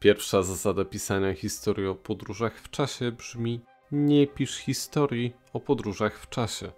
Pierwsza zasada pisania historii o podróżach w czasie brzmi: nie pisz historii o podróżach w czasie.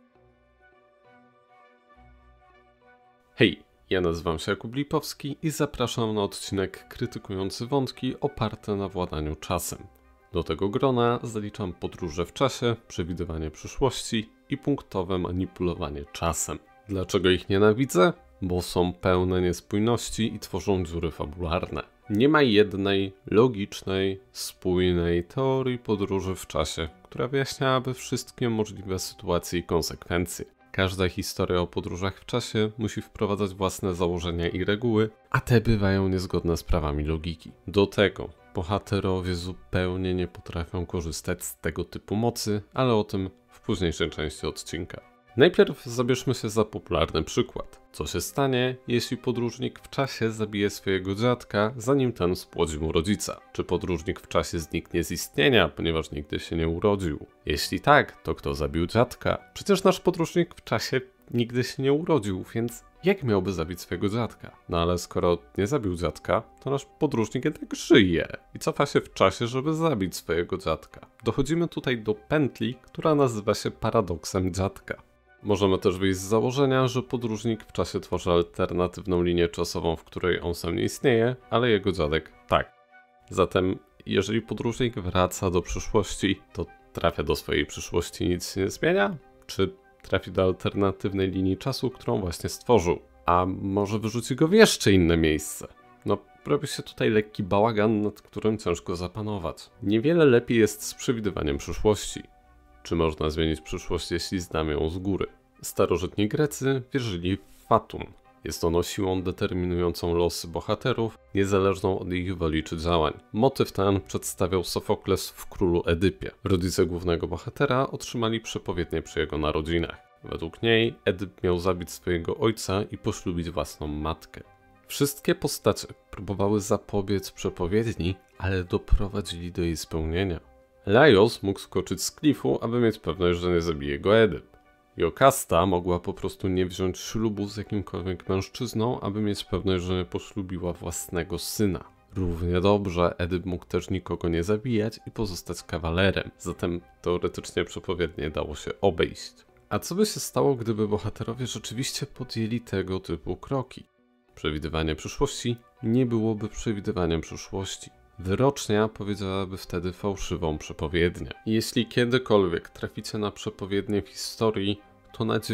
Hej, ja nazywam się Jakub Lipowski i zapraszam na odcinek krytykujący wątki oparte na władaniu czasem. Do tego grona zaliczam podróże w czasie, przewidywanie przyszłości i punktowe manipulowanie czasem. Dlaczego ich nienawidzę? Bo są pełne niespójności i tworzą dziury fabularne. Nie ma jednej, logicznej, spójnej teorii podróży w czasie, która wyjaśniałaby wszystkie możliwe sytuacje i konsekwencje. Każda historia o podróżach w czasie musi wprowadzać własne założenia i reguły, a te bywają niezgodne z prawami logiki. Do tego bohaterowie zupełnie nie potrafią korzystać z tego typu mocy, ale o tym w późniejszej części odcinka. Najpierw zabierzmy się za popularny przykład. Co się stanie, jeśli podróżnik w czasie zabije swojego dziadka, zanim ten spłodzi mu rodzica? Czy podróżnik w czasie zniknie z istnienia, ponieważ nigdy się nie urodził? Jeśli tak, to kto zabił dziadka? Przecież nasz podróżnik w czasie nigdy się nie urodził, więc jak miałby zabić swojego dziadka? No ale skoro nie zabił dziadka, to nasz podróżnik jednak żyje i cofa się w czasie, żeby zabić swojego dziadka. Dochodzimy tutaj do pętli, która nazywa się paradoksem dziadka. Możemy też wyjść z założenia, że podróżnik w czasie tworzy alternatywną linię czasową, w której on sam nie istnieje, ale jego dziadek tak. Zatem, jeżeli podróżnik wraca do przyszłości, to trafia do swojej przyszłości i nic się nie zmienia? Czy trafi do alternatywnej linii czasu, którą właśnie stworzył? A może wyrzuci go w jeszcze inne miejsce? No, robi się tutaj lekki bałagan, nad którym ciężko zapanować. Niewiele lepiej jest z przewidywaniem przyszłości. Czy można zmienić przyszłość, jeśli znamy ją z góry? Starożytni Grecy wierzyli w fatum. Jest ono siłą determinującą losy bohaterów, niezależną od ich woli czy działań. Motyw ten przedstawiał Sofokles w Królu Edypie. Rodzice głównego bohatera otrzymali przepowiednię przy jego narodzinach. Według niej Edyp miał zabić swojego ojca i poślubić własną matkę. Wszystkie postacie próbowały zapobiec przepowiedni, ale doprowadzili do jej spełnienia. Laios mógł skoczyć z klifu, aby mieć pewność, że nie zabije go Edyp. Jokasta mogła po prostu nie wziąć ślubu z jakimkolwiek mężczyzną, aby mieć pewność, że nie poślubiła własnego syna. Równie dobrze Edyp mógł też nikogo nie zabijać i pozostać kawalerem, zatem teoretycznie przepowiednie dało się obejść. A co by się stało, gdyby bohaterowie rzeczywiście podjęli tego typu kroki? Przewidywanie przyszłości nie byłoby przewidywaniem przyszłości. Wyrocznia powiedziałaby wtedy fałszywą przepowiednię. Jeśli kiedykolwiek traficie na przepowiednię w historii, to na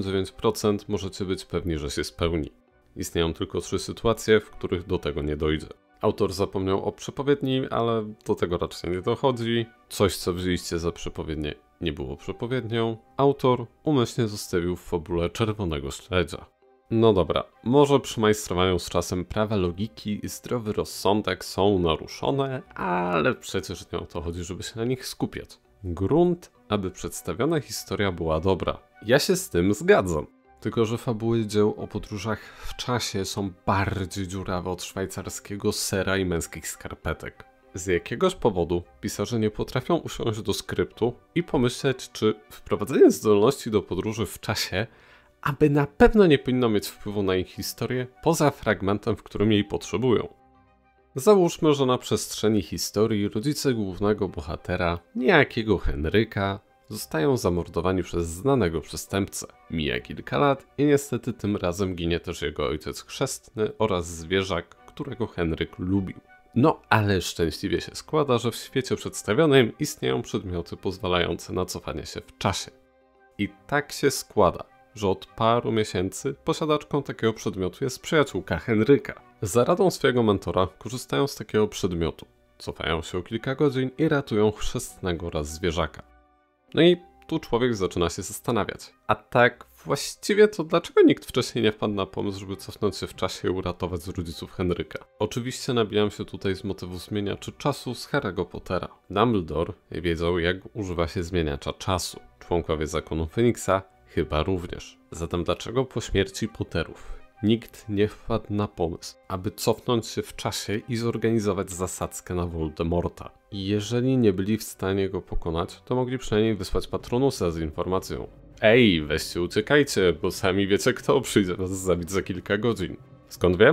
99% możecie być pewni, że się spełni. Istnieją tylko 3 sytuacje, w których do tego nie dojdzie. Autor zapomniał o przepowiedni, ale do tego raczej nie dochodzi. Coś, co wzięliście za przepowiednię, nie było przepowiednią. Autor umyślnie zostawił w fabule czerwonego śledzia. No dobra, może przy majstrowaniu z czasem prawa logiki i zdrowy rozsądek są naruszone, ale przecież nie o to chodzi, żeby się na nich skupiać. Grunt, aby przedstawiona historia była dobra. Ja się z tym zgadzam. Tylko że fabuły dzieł o podróżach w czasie są bardziej dziurawe od szwajcarskiego sera i męskich skarpetek. Z jakiegoś powodu pisarze nie potrafią usiąść do skryptu i pomyśleć, czy wprowadzenie zdolności do podróży w czasie aby na pewno nie powinno mieć wpływu na ich historię, poza fragmentem, w którym jej potrzebują. Załóżmy, że na przestrzeni historii rodzice głównego bohatera, niejakiego Henryka, zostają zamordowani przez znanego przestępcę. Mija kilka lat i niestety tym razem ginie też jego ojciec chrzestny oraz zwierzak, którego Henryk lubił. No ale szczęśliwie się składa, że w świecie przedstawionym istnieją przedmioty pozwalające na cofanie się w czasie. I tak się składa, że od paru miesięcy posiadaczką takiego przedmiotu jest przyjaciółka Henryka. Za radą swojego mentora korzystają z takiego przedmiotu, cofają się o kilka godzin i ratują chrzestnego oraz zwierzaka. No i tu człowiek zaczyna się zastanawiać. A tak właściwie to dlaczego nikt wcześniej nie wpadł na pomysł, żeby cofnąć się w czasie i uratować rodziców Henryka? Oczywiście nabijam się tutaj z motywu zmieniaczy czasu z Harry'ego Pottera. Dumbledore wiedział, jak używa się zmieniacza czasu. Członkowie zakonu Feniksa chyba również. Zatem dlaczego po śmierci Potterów nikt nie wpadł na pomysł, aby cofnąć się w czasie i zorganizować zasadzkę na Voldemorta? I jeżeli nie byli w stanie go pokonać, to mogli przynajmniej wysłać Patronusa z informacją: ej, weźcie uciekajcie, bo sami wiecie, kto przyjdzie was zabić za kilka godzin. Skąd wiem?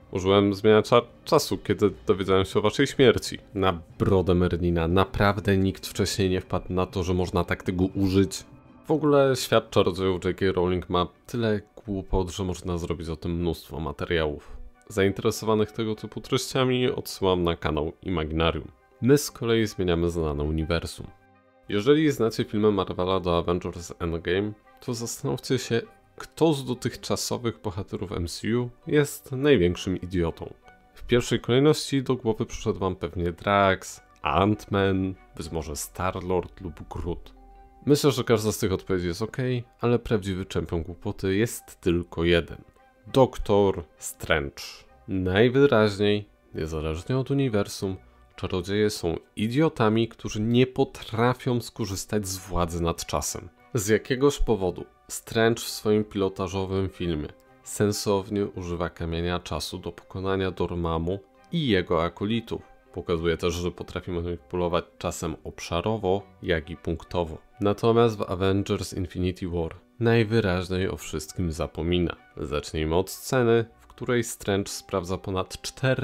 Użyłem zmieniacza czasu, kiedy dowiedziałem się o waszej śmierci. Na brodę Merlina naprawdę nikt wcześniej nie wpadł na to, że można tak tego użyć. W ogóle świat czarodziejów J.K. Rowling ma tyle głupot, że można zrobić o tym mnóstwo materiałów. Zainteresowanych tego typu treściami odsyłam na kanał Imaginarium. My z kolei zmieniamy znane uniwersum. Jeżeli znacie filmy Marvela do Avengers Endgame, to zastanówcie się, kto z dotychczasowych bohaterów MCU jest największym idiotą. W pierwszej kolejności do głowy przyszedł wam pewnie Drax, Ant-Man, być może Star-Lord lub Groot. Myślę, że każda z tych odpowiedzi jest ok, ale prawdziwy czempion głupoty jest tylko jeden. Doktor Strange. Najwyraźniej, niezależnie od uniwersum, czarodzieje są idiotami, którzy nie potrafią skorzystać z władzy nad czasem. Z jakiegoś powodu Strange w swoim pilotażowym filmie sensownie używa kamienia czasu do pokonania Dormammu i jego akolitów. Pokazuje też, że potrafi manipulować czasem obszarowo, jak i punktowo. Natomiast w Avengers Infinity War najwyraźniej o wszystkim zapomina. Zacznijmy od sceny, w której Strange sprawdza ponad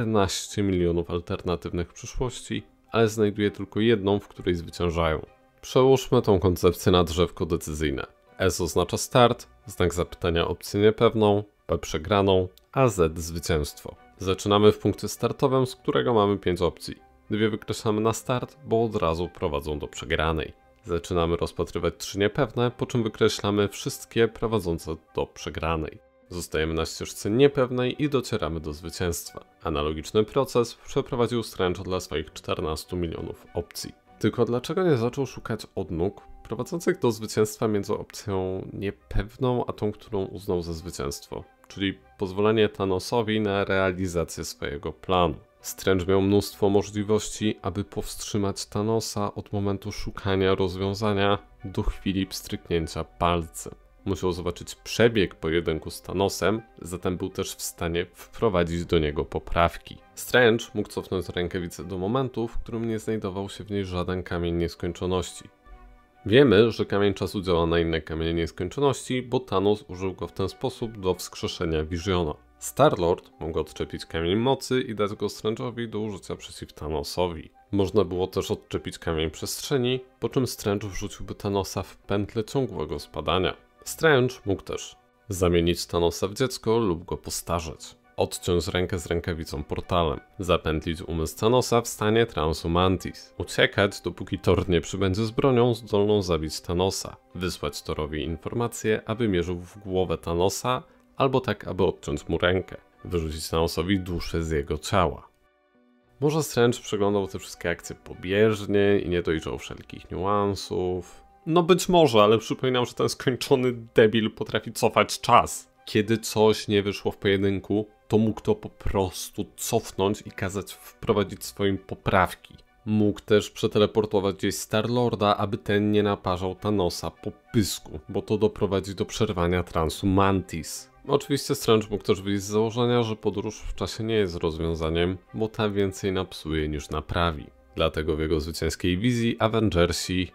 14 milionów alternatywnych przyszłości, ale znajduje tylko jedną, w której zwyciężają. Przełóżmy tą koncepcję na drzewko decyzyjne. S oznacza start, znak zapytania opcję niepewną, P przegraną, a Z zwycięstwo. Zaczynamy w punkcie startowym, z którego mamy 5 opcji. 2 wykreślamy na start, bo od razu prowadzą do przegranej. Zaczynamy rozpatrywać 3 niepewne, po czym wykreślamy wszystkie prowadzące do przegranej. Zostajemy na ścieżce niepewnej i docieramy do zwycięstwa. Analogiczny proces przeprowadził Strange dla swoich 14 milionów opcji. Tylko dlaczego nie zaczął szukać odnóg prowadzących do zwycięstwa między opcją niepewną, a tą, którą uznał za zwycięstwo? Czyli pozwolenie Thanosowi na realizację swojego planu. Strange miał mnóstwo możliwości, aby powstrzymać Thanosa od momentu szukania rozwiązania do chwili pstryknięcia palcem. Musiał zobaczyć przebieg pojedynku z Thanosem, zatem był też w stanie wprowadzić do niego poprawki. Strange mógł cofnąć rękawicę do momentu, w którym nie znajdował się w niej żaden kamień nieskończoności. Wiemy, że kamień czasu działa na inne kamienie nieskończoności, bo Thanos użył go w ten sposób do wskrzeszenia Visiona. Star-Lord mógł odczepić kamień mocy i dać go Strange'owi do użycia przeciw Thanosowi. Można było też odczepić kamień przestrzeni, po czym Strange wrzuciłby Thanosa w pętlę ciągłego spadania. Strange mógł też zamienić Thanosa w dziecko lub go postarzeć. Odciąć rękę z rękawicą portalem. Zapętlić umysł Thanosa w stanie transu Mantis. Uciekać, dopóki Thor nie przybędzie z bronią zdolną zabić Thanosa. Wysłać Thorowi informację, aby mierzył w głowę Thanosa, albo tak, aby odciąć mu rękę. Wyrzucić Thanosowi duszę z jego ciała. Może Strange przeglądał te wszystkie akcje pobieżnie i nie dojrzał wszelkich niuansów. No być może, ale przypominam, że ten skończony debil potrafi cofać czas. Kiedy coś nie wyszło w pojedynku, to mógł to po prostu cofnąć i kazać wprowadzić swoim poprawki. Mógł też przeteleportować gdzieś Star-Lorda, aby ten nie naparzał Thanosa po pysku, bo to doprowadzi do przerwania transu Mantis. Oczywiście Strange mógł też wyjść z założenia, że podróż w czasie nie jest rozwiązaniem, bo ta więcej napsuje niż naprawi. Dlatego w jego zwycięskiej wizji Avengersi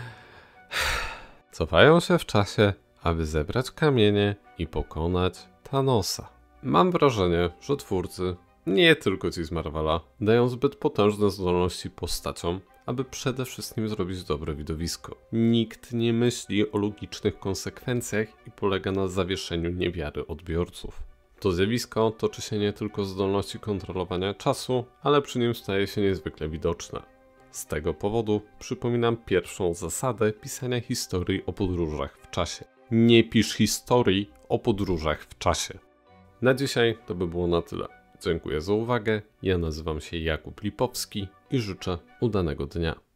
cofają się w czasie, aby zebrać kamienie i pokonać Thanosa. Mam wrażenie, że twórcy, nie tylko ci z Marvela, dają zbyt potężne zdolności postaciom, aby przede wszystkim zrobić dobre widowisko. Nikt nie myśli o logicznych konsekwencjach i polega na zawieszeniu niewiary odbiorców. To zjawisko toczy się nie tylko z zdolności kontrolowania czasu, ale przy nim staje się niezwykle widoczne. Z tego powodu przypominam pierwszą zasadę pisania historii o podróżach w czasie. Nie pisz historii o podróżach w czasie. Na dzisiaj to by było na tyle. Dziękuję za uwagę, ja nazywam się Jakub Lipowski i życzę udanego dnia.